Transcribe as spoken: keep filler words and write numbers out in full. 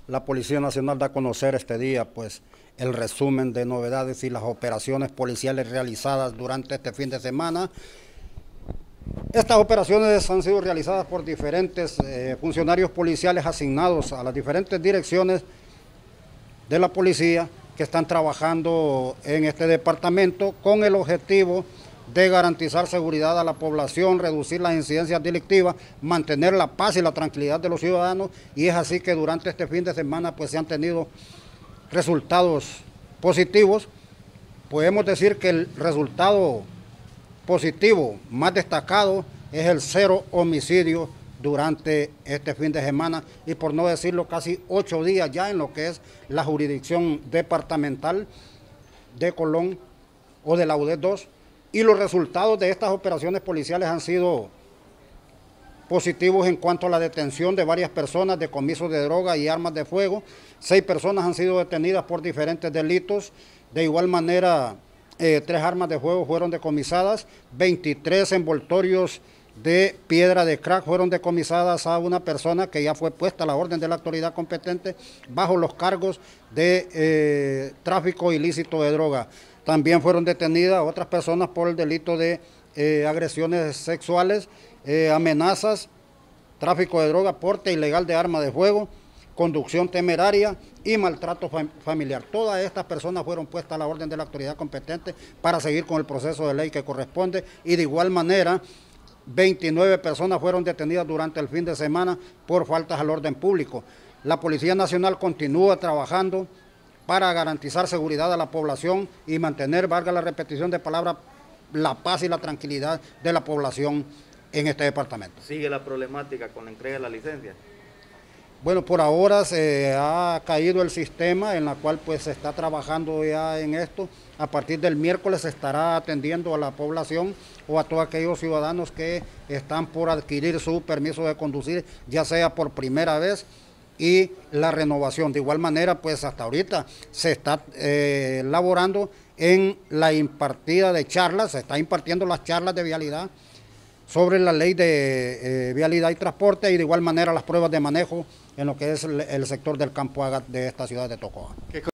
La Policía Nacional da a conocer este día pues, el resumen de novedades y las operaciones policiales realizadas durante este fin de semana. Estas operaciones han sido realizadas por diferentes eh, funcionarios policiales asignados a las diferentes direcciones de la policía que están trabajando en este departamento con el objetivo de garantizar seguridad a la población, reducir las incidencias delictivas, mantener la paz y la tranquilidad de los ciudadanos, y es así que durante este fin de semana pues se han tenido resultados positivos. Podemos decir que el resultado positivo más destacado es el cero homicidio durante este fin de semana, y por no decirlo casi ocho días ya en lo que es la jurisdicción departamental de Colón o de la U D E dos. Y los resultados de estas operaciones policiales han sido positivos en cuanto a la detención de varias personas, decomiso de droga y armas de fuego. Seis personas han sido detenidas por diferentes delitos. De igual manera, eh, tres armas de fuego fueron decomisadas, veintitrés envoltorios de piedra de crack fueron decomisadas a una persona que ya fue puesta a la orden de la autoridad competente bajo los cargos de eh, tráfico ilícito de droga. También fueron detenidas otras personas por el delito de eh, agresiones sexuales, eh, amenazas, tráfico de droga, porte ilegal de arma de fuego, conducción temeraria y maltrato fam familiar. Todas estas personas fueron puestas a la orden de la autoridad competente para seguir con el proceso de ley que corresponde, y de igual manera veintinueve personas fueron detenidas durante el fin de semana por faltas al orden público. La Policía Nacional continúa trabajando para garantizar seguridad a la población y mantener, valga la repetición de palabras, la paz y la tranquilidad de la población en este departamento. ¿Sigue la problemática con la entrega de la licencia? Bueno, por ahora se ha caído el sistema en la cual pues se está trabajando ya en esto. A partir del miércoles se estará atendiendo a la población o a todos aquellos ciudadanos que están por adquirir su permiso de conducir, ya sea por primera vez, y la renovación. De igual manera, pues hasta ahorita se está eh, elaborando en la impartida de charlas, se está impartiendo las charlas de vialidad sobre la ley de eh, vialidad y transporte, y de igual manera las pruebas de manejo en lo que es el, el sector del Campo Haga de esta ciudad de Tocoa.